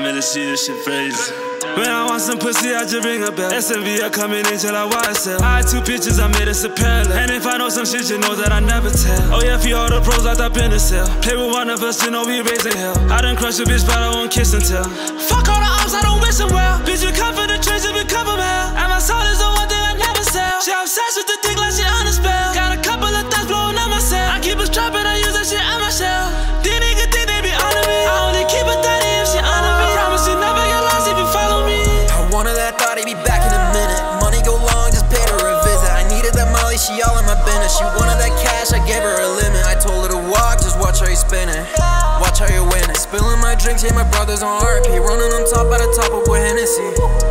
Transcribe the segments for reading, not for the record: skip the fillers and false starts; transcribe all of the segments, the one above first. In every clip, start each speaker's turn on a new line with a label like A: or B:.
A: man, to see this shit crazy. When I want some pussy, I just ring a bell. SMV, I coming in till I YSL. I had 2 pictures, I made us a parallel. And if I know some shit, you know that I never tell. Oh yeah, for all the pros locked up in the cell. Play with one of us, you know we raising hell. I done crushed a bitch, but I won't kiss and tell. Fuck all the ops, I don't wish them well. Bitch, you come for the trench, you become from hell. And my soul is the one thing I never sell. She obsessed with the dick like she on a spell. Got a couple of thugs blowing on my cell. I keep a strap and I use that shit on my shell. These niggas think they be on me. I only keep a 30 if she on me. I promise you never get lost if you follow me.
B: Wanted that thought he'd be back in a minute. Money go long, just paid her a visit. I needed that molly, she all in my business. She wanted that cash, I gave her a limit. I told her to walk, just watch how you spinning. Watch how you winning. Spilling my drinks, yeah, my brother's on RP. Running on top at the top of with Hennessy.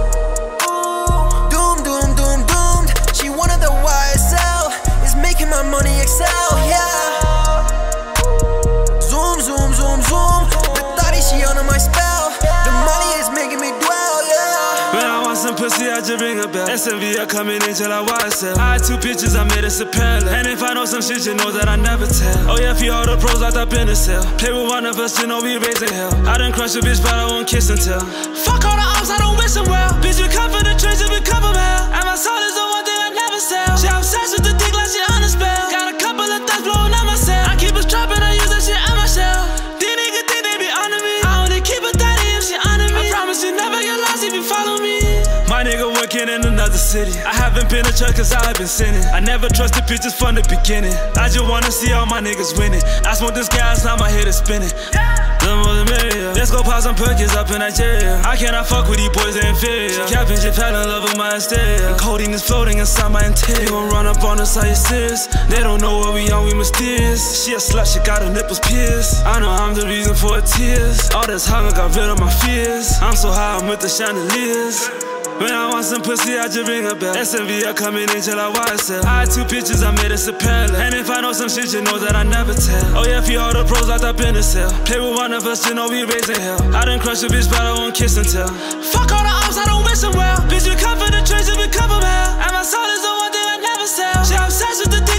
B: Doom, doom, doom, doomed. She wanted the YSL. It's making my money excel, yeah. Zoom, zoom, zoom, zoom. The thotty, she under my spell. The money is making me dwell, yeah.
A: When I want some pussy, I just ring a bell. SMV, I coming in till I YSL. I had 2 pictures, I made us a parallel. And if I know some shit, you know that I never tell. Oh yeah, for all the pros locked up in the cell. Play with one of us, you know we raising hell. I done crushed a bitch, but I won't kiss and tell. Fuck all the ops, I don't wish them well. Bitch, you come for the trench, you become from hell. And my soul is the one thing I never sell. She obsessed with the dick like she on a spell. Got a couple of thugs blowing on my cell. I keep a strap and I use that shit on my shell. These niggas think they be on me. I only keep a 30 if she on me. I promise you never get lost if you follow me. My nigga working in another city. I haven't been a truck cause I've been sinning. I never trusted bitches from the beginning. I just wanna see all my niggas winning. I smoke this gas, now my head is spinning. The more the merrier. Let's go pop some perkins up in Nigeria. I cannot fuck with these boys, they're inferior. She capping, she fell in love with my exterior. The codeine is floating inside my interior. They gon' run up on us, are you serious? They don't know what we on, we mysterious. She a slut, she got her nipples pierced. I know I'm the reason for her tears. All this hunger got rid of my fears. I'm so high, I'm with the chandeliers. When I want some pussy, I just ring a bell. SMV, I coming in till I YSL. I had 2 pictures, I made us a parallel. And if I know some shit, you know that I never tell. Oh yeah, for all the pros locked up in the cell. Play with one of us, you know we raising hell. I done crushed a bitch, but I won't kiss and tell. Fuck all the ops, I don't wish them well. Bitch, you come for the trench, you become from hell. And my soul is the one thing I never sell. She obsessed with the